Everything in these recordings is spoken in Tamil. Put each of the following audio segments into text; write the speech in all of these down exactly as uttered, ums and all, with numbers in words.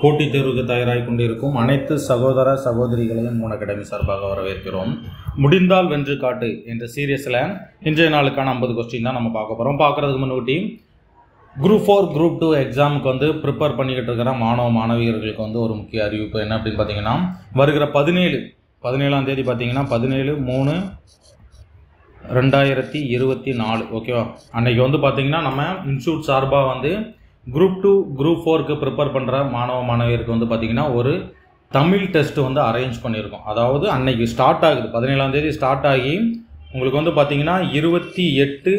போட்டித் தேர்வுக்கு தயாராகிக் கொண்டிருக்கும் அனைத்து சகோதர சகோதரிகளையும் மூணு அகாடமி சார்பாக வரவேற்கிறோம். முடிந்தால் வென்று காட்டு என்ற சீரியஸில் இன்றைய நாளுக்கான ஐம்பது கொஸ்டின் தான் நம்ம பார்க்க போகிறோம். பார்க்குறதுக்கு முன்னாடி குரூப் ஃபோர் குரூப் டூ எக்ஸாமுக்கு வந்து ப்ரிப்பேர் பண்ணிக்கிட்டு இருக்கிற மாணவ மாணவியர்களுக்கு வந்து ஒரு முக்கிய அறிவிப்பு என்ன அப்படின்னு பார்த்தீங்கன்னா, வருகிற பதினேழு பதினேழாம் தேதி பார்த்தீங்கன்னா பதினேழு மூணு ரெண்டாயிரத்தி இருபத்தி நாலு ஓகேவா, அன்றைக்கி வந்து பார்த்திங்கன்னா நம்ம இன்ஸ்டியூட் சார்பாக வந்து குரூப் டூ குரூப் ஃபோருக்கு ப்ரிப்பேர் பண்ணுற மாணவ மாணவியருக்கு வந்து பார்த்திங்கன்னா ஒரு தமிழ் டெஸ்ட்டு வந்து அரேஞ்ச் பண்ணியிருக்கோம். அதாவது அன்னைக்கு ஸ்டார்ட் ஆகுது, பதினேழாம் தேதி ஸ்டார்ட் ஆகி உங்களுக்கு வந்து பார்த்திங்கன்னா இருபத்தி எட்டு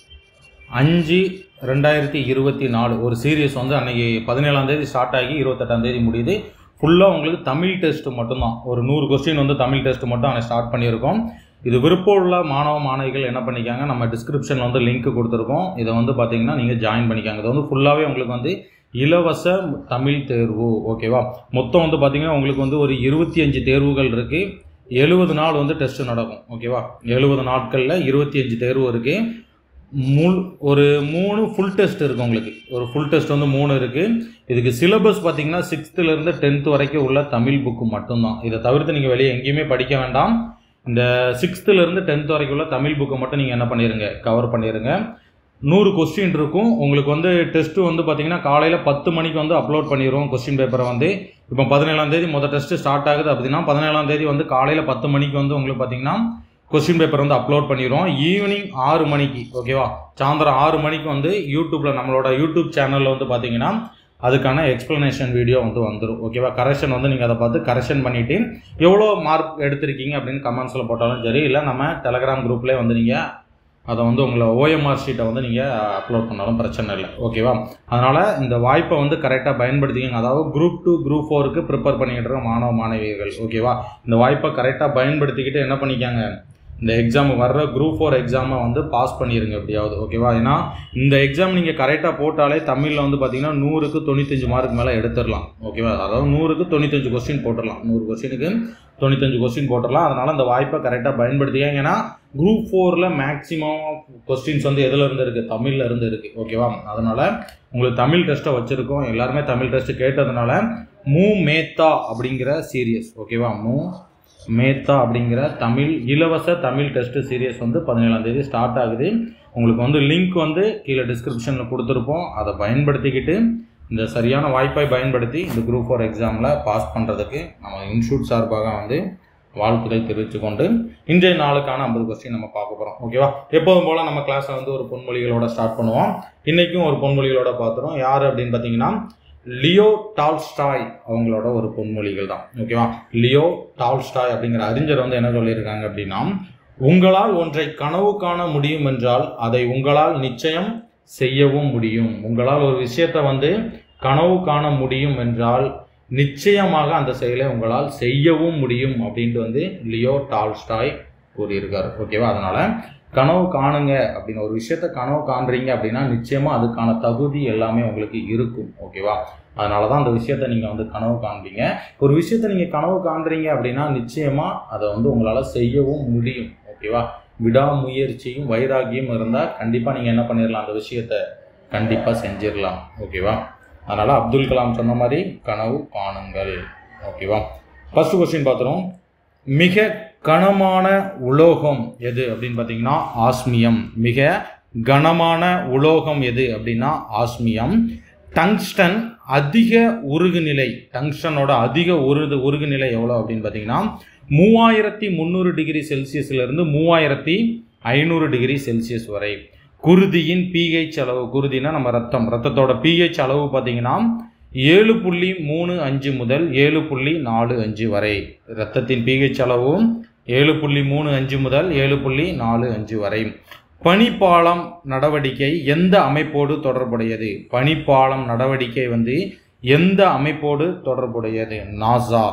அஞ்சு ரெண்டாயிரத்தி இருபத்தி நாலு ஒரு சீரியஸ் வந்து அன்றைக்கி பதினேழாம் தேதி ஸ்டார்ட் ஆகி இருபத்தெட்டாம் தேதி முடியுது. ஃபுல்லாக உங்களுக்கு தமிழ் டெஸ்ட்டு மட்டும்தான், ஒரு நூறு கொஸ்டின் வந்து தமிழ் டெஸ்ட்டு மட்டும் அன்றைக்கி ஸ்டார்ட் பண்ணியிருக்கோம். இது விருப்பம் உள்ள மாணவ மாணவிகள் என்ன பண்ணிக்காங்க, நம்ம டிஸ்கிரிப்ஷனில் வந்து லிங்க் கொடுத்துருக்கோம், இதை வந்து பார்த்தீங்கன்னா நீங்கள் ஜாயின் பண்ணிக்காங்க. இது வந்து ஃபுல்லாகவே உங்களுக்கு வந்து இலவச தமிழ் தேர்வு ஓகேவா. மொத்தம் வந்து பார்த்திங்கன்னா உங்களுக்கு வந்து ஒரு இருபத்தி அஞ்சு தேர்வுகள் இருக்குது, எழுபது நாள் வந்து டெஸ்ட்டு நடக்கும் ஓகேவா. எழுபது நாட்களில் இருபத்தி அஞ்சு தேர்வு இருக்குது. முள் ஒரு மூணு ஃபுல் டெஸ்ட் இருக்குது, உங்களுக்கு ஒரு ஃபுல் டெஸ்ட் வந்து மூணு இருக்குது. இதுக்கு சிலபஸ் பார்த்திங்கன்னா சிக்ஸ்த்துலேருந்து டென்த்து வரைக்கும் உள்ள தமிழ் புக்கு மட்டும்தான். இதை தவிர்த்து நீங்கள் வெளியே எங்கேயுமே படிக்க வேண்டாம். இந்த சிக்ஸ்த்துலேருந்து டென்த் வரைக்கும் உள்ள தமிழ் புக்கை மட்டும் நீங்கள் என்ன பண்ணிடுங்க, கவர் பண்ணிடுங்க. நூறு கொஸ்டின் இருக்கும் உங்களுக்கு வந்து. டெஸ்ட்டு வந்து பார்த்திங்கன்னா காலையில் பத்து மணிக்கு வந்து அப்லோட் பண்ணிடுவோம் கொஸ்டின் பேப்பரை வந்து. இப்போ பதினேழாம் தேதி மொதல் டெஸ்ட்டு ஸ்டார்ட் ஆகுது அப்படின்னா பதினேழாம் தேதி வந்து காலையில் பத்து மணிக்கு வந்து உங்களுக்கு பார்த்திங்கன்னா கொஸ்டின் பேப்பர் வந்து அப்லோட் பண்ணிடுவோம். ஈவினிங் ஆறு மணிக்கு ஓகேவா, சாயந்தரம் ஆறு மணிக்கு வந்து யூடியூப்பில் நம்மளோட யூடியூப் சேனலில் வந்து பார்த்திங்கன்னா அதுக்கான எக்ஸ்ப்ளனேஷன் வீடியோ வந்து வந்துடும் ஓகேவா. கரெக்ஷன் வந்து நீங்கள் அதை பார்த்து கரெக்ஷன் பண்ணிவிட்டு எவ்வளோ மார்க் எடுத்திருக்கீங்க அப்படின்னு கமெண்ட்ஸில் போட்டாலும் சரி, இல்லை நம்ம டெலகிராம் குரூப்லேயே வந்து நீங்கள் அதை வந்து உங்களை ஓஎம்ஆர் ஷீட்டை வந்து நீங்கள் அப்லோட் பண்ணாலும் பிரச்சனை இல்லை ஓகேவா. அதனால் இந்த வாய்ப்பை வந்து கரெக்டாக பயன்படுத்திக்கங்க. அதாவது குரூப் டூ குரூப் ஃபோருக்கு ப்ரிப்பேர் பண்ணிக்கிட்டு இருக்க மாணவ மாணவியர்கள் ஓகேவா, இந்த வாய்ப்பை கரெக்டாக பயன்படுத்திக்கிட்டு என்ன பண்ணிக்காங்க, இந்த எக்ஸாம் வர்ற குரூப் ஃபோர் எக்ஸாமை வந்து பாஸ் பண்ணிடுங்க எப்படியாவது ஓகேவா. ஏன்னா இந்த எக்ஸாம் நீங்கள் கரெக்டாக போட்டாலே தமிழில் வந்து பார்த்தீங்கன்னா நூறுக்கு தொண்ணூத்தஞ்சு மார்க் மேலே எடுத்துடலாம் ஓகேவா. அதாவது நூறுக்கு தொண்ணூத்தஞ்சு கொஸ்டின் போட்டுடலாம், நூறு கொஸ்டினுக்கு தொண்ணூத்தஞ்சு கொஸ்டின் போட்டுடலாம். அதனால் அந்த வாய்ப்பை கரெக்டாக பயன்படுத்திக்க. ஏன்னா குரூப் ஃபோரில் மேக்ஸிமம் கொஸ்டின்ஸ் வந்து எதில் இருந்து இருக்குது, தமிழில் இருந்து இருக்குது ஓகேவா. அதனால் உங்களுக்கு தமிழ் டெஸ்ட்டை வச்சுருக்கோம், எல்லாருமே தமிழ் டெஸ்ட்டு கேட்டதுனால மூ மேத்தா அப்படிங்கிற சீரியஸ் ஓகேவா, மூ மேத்தா அப்படிங்கிற தமிழ் இலவச தமிழ் டெஸ்ட்டு சீரியஸ் வந்து பதினேழாம் தேதி ஸ்டார்ட் ஆகுது. உங்களுக்கு வந்து லிங்க் வந்து கீழே டிஸ்கிரிப்ஷனில் கொடுத்துருப்போம், அதை பயன்படுத்திக்கிட்டு இந்த சரியான வாய்ப்பை பயன்படுத்தி இந்த குரூப் ஃபோர் எக்ஸாமில் பாஸ் பண்ணுறதுக்கு நம்ம இன்ஸ்டியூட் சார்பாக வந்து வாழ்த்துக்கள் தெரிவித்து கொண்டு இன்றைய நாளுக்கான ஐம்பது கொஸ்டின் நம்ம பார்க்க போகிறோம் ஓகேவா. எப்போதும் போல் நம்ம கிளாஸை வந்து ஒரு பொன்மொழிகளோட ஸ்டார்ட் பண்ணுவோம். இன்றைக்கும் ஒரு பொன்மொழிகளோட பார்த்துறோம். யார் அப்படின்னு பார்த்தீங்கன்னா லியோ டால்ஸ்டாய் அவங்களோட ஒரு பொன்மொழிகள் தான் ஓகேவா. லியோ டால்ஸ்டாய் அப்படிங்கிற அறிஞர் வந்து என்ன சொல்லியிருக்காங்க அப்படின்னா, உங்களால் ஒன்றை கனவு காண முடியும் என்றால் அதை உங்களால் நிச்சயம் செய்யவும் முடியும். உங்களால் ஒரு விஷயத்தை வந்து கனவு காண முடியும் என்றால் நிச்சயமாக அந்த செயலை உங்களால் செய்யவும் முடியும் அப்படின்ட்டு வந்து லியோ டால்ஸ்டாய் கூறியிருக்காரு ஓகேவா. அதனால கனவு காணுங்க அப்படின்னு ஒரு விஷயத்த கனவு காண்றீங்க அப்படின்னா நிச்சயமாக அதுக்கான தகுதி எல்லாமே உங்களுக்கு இருக்கும் ஓகேவா. அதனால தான் அந்த விஷயத்த நீங்கள் வந்து கனவு காண்பீங்க. ஒரு விஷயத்த நீங்கள் கனவு காண்றீங்க அப்படின்னா நிச்சயமாக அதை வந்து உங்களால் செய்யவும் முடியும் ஓகேவா. விடாமுயற்சியும் வைராகியம் இருந்தால் கண்டிப்பாக நீங்கள் என்ன பண்ணிடலாம், அந்த விஷயத்த கண்டிப்பாக செஞ்சிடலாம் ஓகேவா. அதனால் அப்துல் கலாம் சொன்ன மாதிரி கனவு காணுங்கள் ஓகேவா. ஃபர்ஸ்ட் கொஸ்டின் பார்த்துரும். மிக கனமான உலோகம் எது அப்படின்னு பார்த்தீங்கன்னா ஆஸ்மியம். மிக கனமான உலோகம் எது அப்படின்னா ஆஸ்மியம். டங்ஸ்டன் அதிக உருகுநிலை, டங்ஸ்டனோட அதிக உருது உருகுநிலை எவ்வளோ அப்படின்னு பார்த்தீங்கன்னா மூவாயிரத்தி முந்நூறு டிகிரி செல்சியஸ்லேருந்து மூவாயிரத்தி ஐநூறு டிகிரி செல்சியஸ் வரை. குருதியின் பிஹெச் அளவு, குருதினா நம்ம ரத்தம், ரத்தத்தோட பிஹெச் அளவு பார்த்தீங்கன்னா ஏழு புள்ளி மூணு அஞ்சு முதல் ஏழு புள்ளி நாலு அஞ்சு வரை. இரத்தத்தின் பிஹெச் அளவும் ஏழு புள்ளி மூணு அஞ்சு முதல் ஏழு புள்ளி நாலு அஞ்சு வரை. பனிப்பாலம் நடவடிக்கை எந்த அமைப்போடு தொடர்புடையது? பனிப்பாலம் நடவடிக்கை வந்து எந்த அமைப்போடு தொடர்புடையது? நாசா.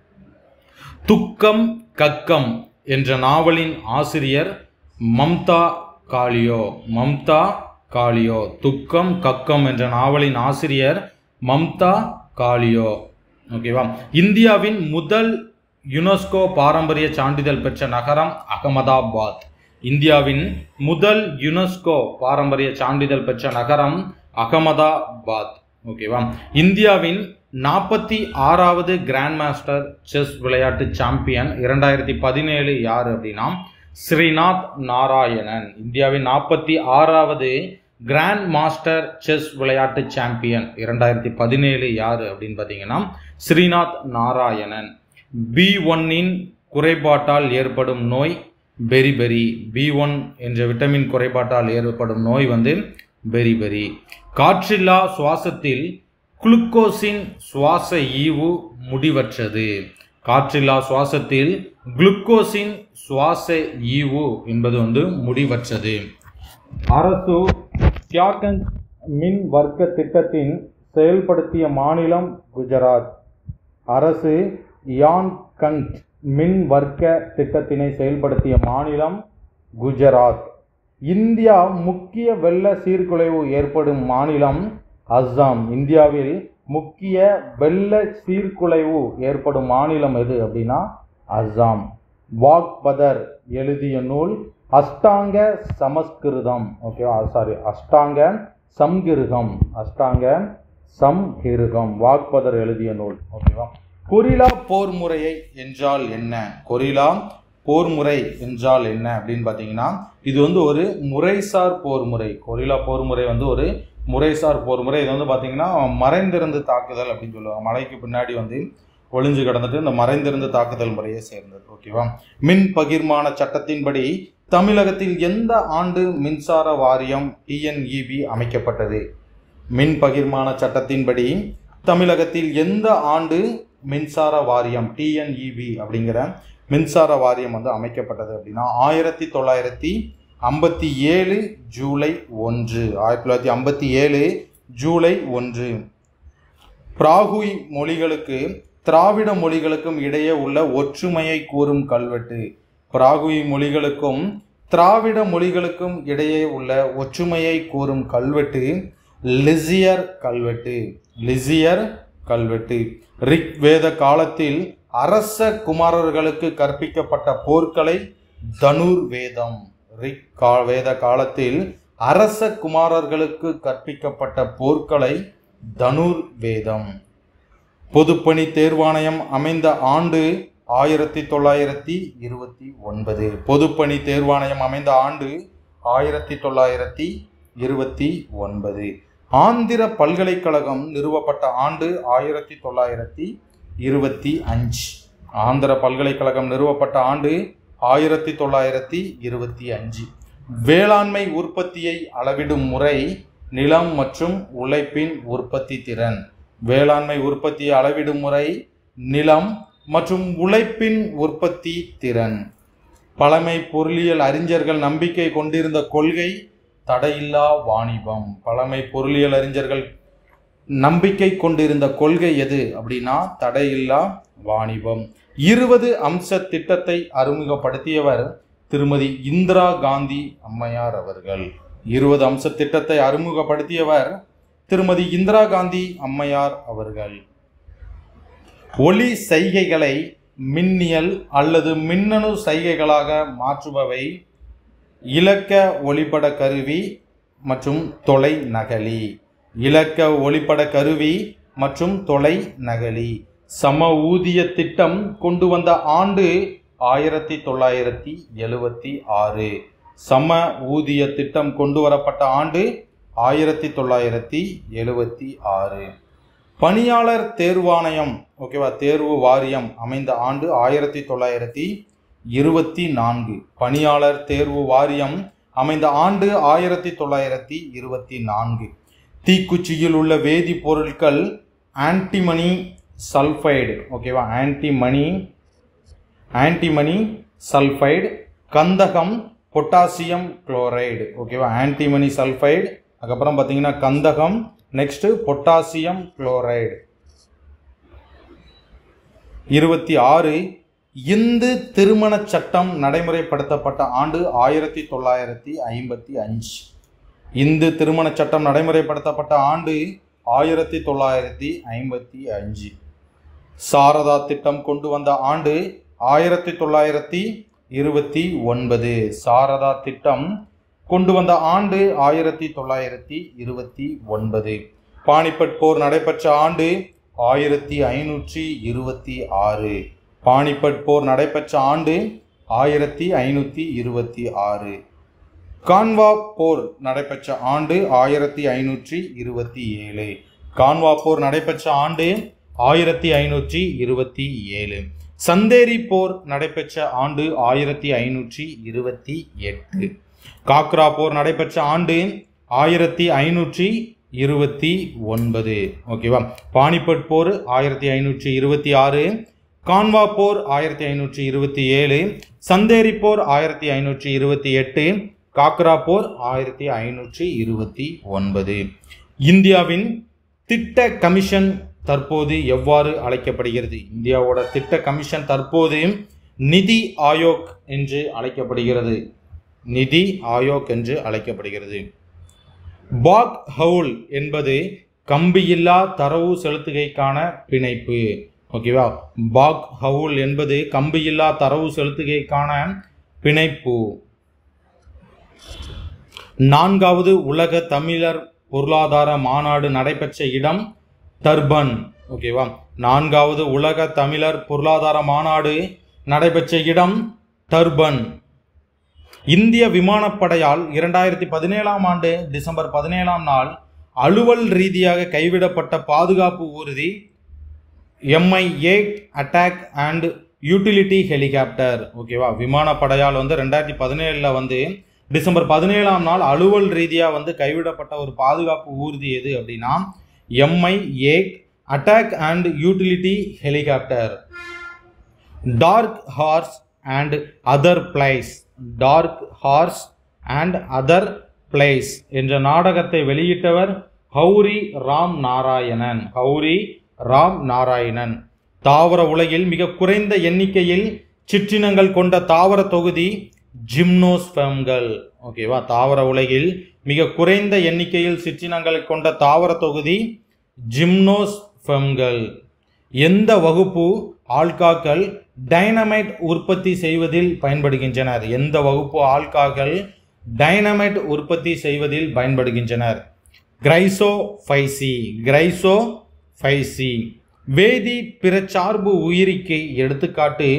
துக்கம் கக்கம் என்ற நாவலின் ஆசிரியர் மம்தா காளியோ. மம்தா காளியோ. துக்கம் கக்கம் என்ற நாவலின் ஆசிரியர் மம்தா காளியோ ஓகேவா. இந்தியாவின் முதல் யுனெஸ்கோ பாரம்பரிய சான்றிதழ் பெற்ற நகரம் அகமதாபாத். இந்தியாவின் முதல் யுனெஸ்கோ பாரம்பரிய சான்றிதழ் பெற்ற நகரம் அகமதாபாத் ஓகேவா. இந்தியாவின் நாற்பத்தி ஆறாவது கிராண்ட் மாஸ்டர் செஸ் விளையாட்டு சாம்பியன் இரண்டாயிரத்தி பதினேழு யார் அப்படின்னா ஸ்ரீநாத் நாராயணன். இந்தியாவின் நாற்பத்தி ஆறாவது கிராண்ட் மாஸ்டர் செஸ் விளையாட்டு சாம்பியன் இரண்டாயிரத்தி பதினேழு யார் அப்படின்னு பார்த்தீங்கன்னா ஸ்ரீநாத் நாராயணன். பி ஒன்னின் குறைபாட்டால் ஏற்படும் நோய் பெரிபெரி. பி ஒன் என்ற விட்டமின் குறைபாட்டால் ஏற்படும் நோய் வந்து பெரிபெரி. காற்றில்லா சுவாசத்தில் குளுக்கோஸின் சுவாச ஈவு முடிவற்றது. காற்றில்லா சுவாசத்தில் குளுக்கோஸின் சுவாச ஈவு என்பது வந்து முடிவற்றது. அரசு தியாகஞ்ச் மின் வர்க்க திட்டத்தின் செயல்படுத்திய மாநிலம் குஜராத். அரசு யான்கண்ட் மின் வர்க்க திட்டத்தினை செயல்படுத்திய மாநிலம் குஜராத். இந்தியா முக்கிய வெள்ள சீர்குலைவு ஏற்படும் மாநிலம் அஸ்ஸாம். இந்தியாவில் முக்கிய வெள்ள சீர்குலைவு ஏற்படும் மாநிலம் எது அப்படின்னா அஸ்ஸாம். வாக்பதர் எழுதிய நூல் அஷ்டாங்க சமஸ்கிருதம். ஓகேவா, சாரி அஷ்டாங்க சம்கிருகம். அஷ்டாங்க சம்கிருகம் வாக்பதர் எழுதிய நூல். ஓகேவா. கொரில்லா போர் முறையை என்றால் என்ன? கொரில்லா போர் முறை என்றால் என்ன அப்படின்னு பார்த்தீங்கன்னா இது வந்து ஒரு முறைசார் போர் முறை. கொரில்லா போர் முறை வந்து ஒரு முறைசார் போர் முறை. இது வந்து பார்த்தீங்கன்னா மறைந்திருந்து தாக்குதல் அப்படின்னு சொல்லுவாங்க. மலைக்கு பின்னாடி வந்து ஒளிஞ்சு கிடந்துட்டு இந்த மறைந்திருந்து தாக்குதல் முறையை சேர்ந்தது. ஓகேவா. மின் பகிர்மான சட்டத்தின்படி தமிழகத்தில் எந்த ஆண்டு மின்சார வாரியம் டிஎன்இபி அமைக்கப்பட்டது? மின் பகிர்மான சட்டத்தின்படி தமிழகத்தில் எந்த ஆண்டு மின்சார வாரியம் டிஎன்இபி அப்படிங்கிற மின்சார வாரியம் வந்து அமைக்கப்பட்டது அப்படின்னா ஆயிரத்தி தொள்ளாயிரத்தி ஐம்பத்தி ஏழு ஜூலை ஒன்று. ஆயிரத்தி தொள்ளாயிரத்தி ஐம்பத்தி ஏழு ஜூலை ஒன்று. பிராகுய் மொழிகளுக்கு திராவிட மொழிகளுக்கும் இடையே உள்ள ஒற்றுமையை கூறும் கல்வெட்டு. பிராகுய் மொழிகளுக்கும் திராவிட மொழிகளுக்கும் இடையே உள்ள ஒற்றுமையை கூறும் கல்வெட்டு லிசியர் கல்வெட்டு. லிசியர் கல்வெட்டு. ரிக் வேத காலத்தில் அரச குமாரர்களுக்கு கற்பிக்கப்பட்ட போர்க்கலை தனுர் வேதம். ரிக் கா வேத காலத்தில் அரச குமாரர்களுக்கு கற்பிக்கப்பட்ட போர்க்கலை தனுர் வேதம். பொதுப்பணி தேர்வாணையம் அமைந்த ஆண்டு ஆயிரத்தி தொள்ளாயிரத்தி இருபத்தி ஒன்பது. பொதுப்பணி தேர்வாணையம் அமைந்த ஆண்டு ஆயிரத்தி தொள்ளாயிரத்தி இருபத்தி ஒன்பது. ஆந்திர பல்கலைக்கழகம் நிறுவப்பட்ட ஆண்டு ஆயிரத்தி தொள்ளாயிரத்தி இருபத்தி அஞ்சு. ஆந்திர பல்கலைக்கழகம் நிறுவப்பட்ட ஆண்டு ஆயிரத்தி தொள்ளாயிரத்தி இருபத்தி அஞ்சு. வேளாண்மை உற்பத்தியை அளவிடும் முறை நிலம் மற்றும் உழைப்பின் உற்பத்தி திறன். வேளாண்மை உற்பத்தியை அளவிடும் முறை நிலம் மற்றும் உழைப்பின் உற்பத்தி திறன். பழமை பொருளியல் அறிஞர்கள் நம்பிக்கை கொண்டிருந்த கொள்கை தடையில்லா வாணிபம். பழமை பொருளியல் அறிஞர்கள் நம்பிக்கை கொண்டிருந்த கொள்கை எது அப்படின்னா தடையில்லா வாணிபம். இருபது அம்ச திட்டத்தை அறிமுகப்படுத்தியவர் திருமதி இந்திரா காந்தி அம்மையார் அவர்கள். இருபது அம்ச திட்டத்தை அறிமுகப்படுத்தியவர் திருமதி இந்திரா காந்தி அம்மையார் அவர்கள். ஒலி சைகைகளை மின்னியல் அல்லது மின்னணு சைகைகளாக மாற்றுபவை இலக்க ஒளிப்பட கருவி மற்றும் தொலை நகலி. இலக்க ஒளிப்பட கருவி மற்றும் தொலை நகலி. சம ஊதிய திட்டம் கொண்டு வந்த ஆண்டு ஆயிரத்தி தொள்ளாயிரத்தி எழுபத்தி ஆறு. சம ஊதிய திட்டம் கொண்டு வரப்பட்ட ஆண்டு ஆயிரத்தி தொள்ளாயிரத்தி எழுபத்தி ஆறு. பணியாளர் தேர்வாணையம் ஓகேவா தேர்வு வாரியம் அமைந்த ஆண்டு ஆயிரத்தி தொள்ளாயிரத்தி இருபத்தி நான்கு. பணியாளர் தேர்வு வாரியம் அமைந்த ஆண்டு ஆயிரத்தி தொள்ளாயிரத்தி இருபத்தி நான்கு. தீக்குச்சியில் உள்ள வேதிப்பொருட்கள் ஆன்டிமனி சல்ஃபைடு ஓகேவா ஆன்டிமனி ஆன்டிமனி சல்ஃபைடு, கந்தகம், பொட்டாசியம் குளோரைடு ஓகேவா ஆன்டிமனி சல்ஃபைடு, அதுக்கப்புறம் பார்த்தீங்கன்னா கந்தகம், நெக்ஸ்ட் பொட்டாசியம் குளோரைடு. இருபத்தி ஆறு. இந்து திருமண சட்டம் நடைமுறைப்படுத்தப்பட்ட ஆண்டு ஆயிரத்தி தொள்ளாயிரத்தி ஐம்பத்தி அஞ்சு. இந்து திருமண சட்டம் நடைமுறைப்படுத்தப்பட்ட ஆண்டு ஆயிரத்தி தொள்ளாயிரத்தி ஐம்பத்தி அஞ்சு. சாரதா திட்டம் கொண்டு வந்த ஆண்டு ஆயிரத்தி தொள்ளாயிரத்தி இருபத்தி ஒன்பது. சாரதா திட்டம் கொண்டு வந்த ஆண்டு ஆயிரத்தி தொள்ளாயிரத்தி இருபத்தி ஒன்பது. பானிபட் போர் நடைபெற்ற ஆண்டு ஆயிரத்தி ஐநூற்றி இருபத்தி ஆறு. பானிபட் போர் நடைபெற்ற ஆண்டு ஆயிரத்தி ஐநூற்றி இருபத்தி ஆறு. கான்வா போர் நடைபெற்ற ஆண்டு ஆயிரத்தி ஐநூற்றி இருபத்தி ஏழு. கான்வா போர் நடைபெற்ற ஆண்டு ஆயிரத்தி ஐநூற்றி இருபத்தி ஏழு. சந்தேரி போர் நடைபெற்ற ஆண்டு ஆயிரத்தி ஐநூற்றி இருபத்தி எட்டு. காக்ரா போர் நடைபெற்ற ஆண்டு ஆயிரத்தி ஐநூற்றி இருபத்தி ஒன்பது. ஓகேவா. பானிபட் போர் ஆயிரத்தி ஐநூற்றி இருபத்தி ஆறு. கான்வா போர் ஆயிரத்தி ஐநூற்றி இருபத்தி ஏழு. சந்தேரி போர் ஆயிரத்தி ஐநூற்றி இருபத்தி எட்டு. காக்ரா போர் ஆயிரத்தி ஐநூற்றி இருபத்தி ஒன்பது. இந்தியாவின் திட்ட கமிஷன் தற்போது எவ்வாறு அழைக்கப்படுகிறது? இந்தியாவோட திட்ட கமிஷன் தற்போது நிதி ஆயோக் என்று அழைக்கப்படுகிறது. நிதி ஆயோக் என்று அழைக்கப்படுகிறது. பாக் ஹவுல் என்பது கம்பியில்லா தரவு செலுத்துகைக்கான பிணைப்பு. ஓகேவா. பாக் ஹவுல் என்பது கம்பியில்லா தரவு செலுத்துகைக்கான பிணைப்பு. நான்காவது உலக தமிழர் பொருளாதார மாநாடு நடைபெற்ற இடம் டர்பன். ஓகேவா. நான்காவது உலக தமிழர் பொருளாதார மாநாடு நடைபெற்ற இடம் டர்பன். இந்திய விமானப்படையால் இரண்டாயிரத்தி பதினேழாம் ஆண்டு டிசம்பர் பதினேழாம் நாள் அலுவல் ரீதியாக கைவிடப்பட்ட பாதுகாப்பு ஊர்தி MI eight attack and utility helicopter. ஓகேவா. விமானப்படையால் வந்து ரெண்டாயிரத்தி பதினேழுல வந்து டிசம்பர் பதினேழாம் நாள் அலுவல் ரீதியாக வந்து கைவிடப்பட்ட ஒரு பாதுகாப்பு ஊர்தி எது அப்படின்னா MI eight attack and utility helicopter. Dark horse and other plays. Dark horse and other plays என்ற நாடகத்தை வெளியிட்டவர் ஹௌரி ராம் நாராயணன். ஹௌரி ராம் நாராயணன். தாவர உலகில் மிக குறைந்த எண்ணிக்கையில் சிற்றினங்கள் கொண்ட தாவர தொகுதி ஜிம்னோஸ்பெர்ம்கள். ஓகேவா. தாவர உலகில் மிக குறைந்த எண்ணிக்கையில் சிற்றினங்களை கொண்ட தாவர தொகுதி ஜிம்னோஸ்பெர்ம்கள். எந்த வகுப்பு ஆல்காக்கள் டைனமைட் உற்பத்தி செய்வதில் பயன்படுகின்றனர்? எந்த வகுப்பு ஆல்காக்கள் டைனமைட் உற்பத்தி செய்வதில் பயன்படுகின்றனர்? கிரைசோபைசி. கிரைசோபைசி. வேதி பிறச்சார்பு உயிரிக்கு எடுத்துக்காட்டு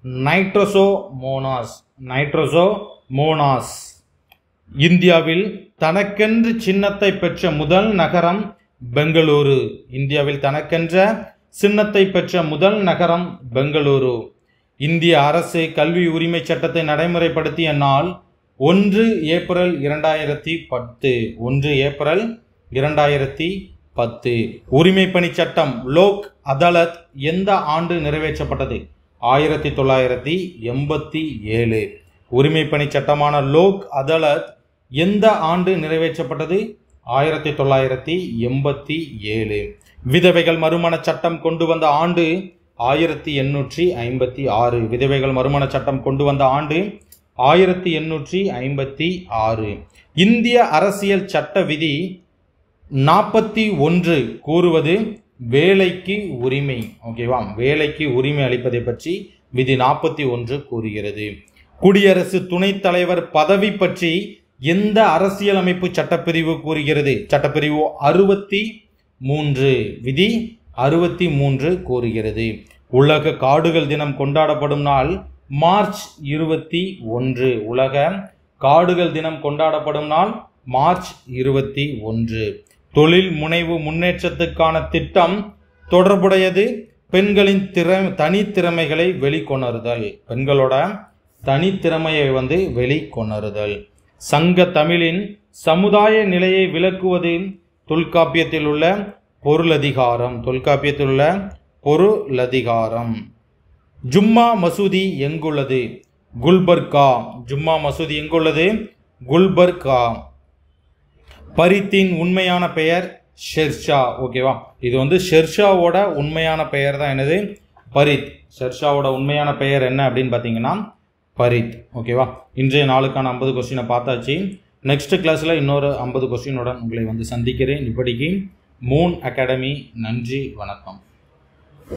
நைட்ரோசோமோனாஸ். நைட்ரோசோமோனாஸ். இந்தியாவில் தனக்கென்று சின்னத்தை பெற்ற முதல் நகரம் பெங்களூரு. இந்தியாவில் தனக்கென்ற சின்னத்தை பெற்ற முதல் நகரம் பெங்களூரு. இந்திய அரசு கல்வி உரிமை சட்டத்தை நடைமுறைப்படுத்திய நாள் ஒன்று ஏப்ரல் இரண்டாயிரத்தி பத்து. ஒன்று ஏப்ரல் இரண்டாயிரத்தி பத்து. உரிமை பணி சட்டம் லோக் அதாலத் எந்த ஆண்டு நிறைவேற்றப்பட்டது? ஆயிரத்தி தொள்ளாயிரத்தி எண்பத்தி ஏழு. உரிமை பணி சட்டமான லோக் அதாலத் எந்த ஆண்டு நிறைவேற்றப்பட்டது? ஆயிரத்தி தொள்ளாயிரத்தி எண்பத்தி ஏழு. விதவைகள் மறுமண சட்டம் கொண்டு வந்த ஆண்டு ஆயிரத்தி எண்ணூற்றி ஐம்பத்தி ஆறு. விதவைகள் மறுமண சட்டம் கொண்டு வந்த ஆண்டு ஆயிரத்தி எண்ணூற்றி ஐம்பத்தி ஆறு. இந்திய அரசியல் சட்ட விதி நாற்பத்தி ஒன்று கூறுவது வேலைக்கு உரிமை. ஓகேவா. வேலைக்கு உரிமை அளிப்பதை பற்றி விதி நாற்பத்தி ஒன்று கூறுகிறது. குடியரசு துணைத் தலைவர் பதவி பற்றி எந்த அரசியலமைப்பு சட்டப்பிரிவு கூறுகிறது? சட்டப்பிரிவு அறுபத்தி மூன்று. விதி அறுபத்தி மூன்று கூறுகிறது. உலக காடுகள் தினம் கொண்டாடப்படும் நாள் மார்ச் இருபத்தி ஒன்று. உலக காடுகள் தினம் கொண்டாடப்படும் நாள் மார்ச் இருபத்தி ஒன்று. தொழில் முனைவு முன்னேற்றத்துக்கான திட்டம் தொடர்புடையது பெண்களின் திற தனித்திறமைகளை வெளிக்கொணருதல். பெண்களோட தனித்திறமையை வந்து வெளிக்கொணருதல். சங்க தமிழின் சமுதாய நிலையை விளக்குவது தொல்காப்பியத்தில் உள்ள பொருளதிகாரம். தொல்காப்பியத்தில் உள்ள பொருளதிகாரம். ஜும்மா மசூதி எங்குள்ளது? குல்பர்கா. ஜும்மா மசூதி எங்குள்ளது? குல்பர்கா. பரித்தின் உண்மையான பெயர் ஷெர்ஷா. ஓகேவா. இது வந்து ஷெர்ஷாவோட உண்மையான பெயர் தான் என்னது? பரித். ஷெர்ஷாவோட உண்மையான பெயர் என்ன அப்படின்னு பார்த்தீங்கன்னா பரித். ஓகேவா. இன்றைய நாளுக்கான ஐம்பது கொஸ்டினை பார்த்தாச்சு. நெக்ஸ்ட் கிளாஸில் இன்னொரு ஐம்பது கொஸ்டினுடன் உங்களை வந்து சந்திக்கிறேன். இப்படிக்கு மூன் அகாடமி. நன்றி, வணக்கம்.